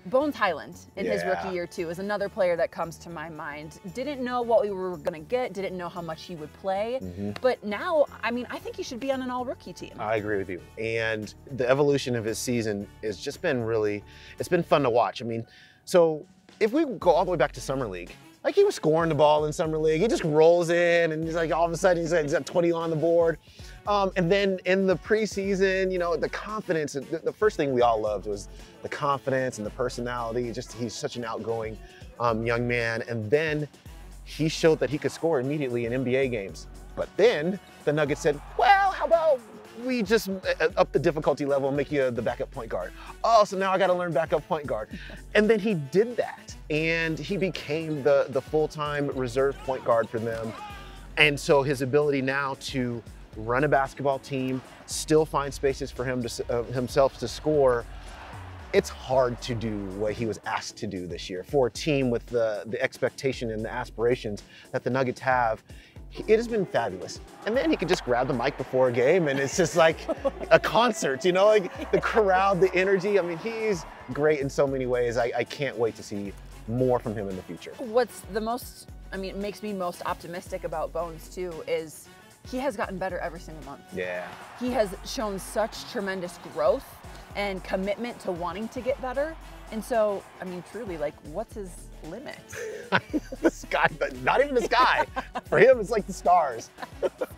Bones Hyland in his Yeah. rookie year too is another player that comes to my mind. Didn't know what we were gonna get, didn't know how much he would play, but now, I mean, I think he should be on an all-rookie team. I agree with you. And the evolution of his season has just been really, it's been fun to watch. I mean, so if we go all the way back to Summer League, like he was scoring the ball in Summer League. He just rolls in and he's like, all of a sudden he's got 20 on the board. And then in the preseason, you know, the confidence, the first thing we all loved was the confidence and the personality. Just, he's such an outgoing young man. And then he showed that he could score immediately in NBA games. But then the Nuggets said, well, how about we just up the difficulty level and make you the backup point guard. Oh, so now I got to learn backup point guard. And then he did that. And he became the full-time reserve point guard for them. And so his ability now to run a basketball team, still find spaces for him to, himself to score, it's hard to do what he was asked to do this year for a team with the expectation and the aspirations that the Nuggets have. It has been fabulous. And then he could just grab the mic before a game and it's just like a concert, you know, like the crowd, the energy. I mean, he's great in so many ways. I can't wait to see more from him in the future. What's the most, I mean, it makes me most optimistic about Bones too is he has gotten better every single month. Yeah. He has shown such tremendous growth and commitment to wanting to get better. And so, I mean, truly, like, what's his limit? The sky, but not even the sky. For him, it's like the stars.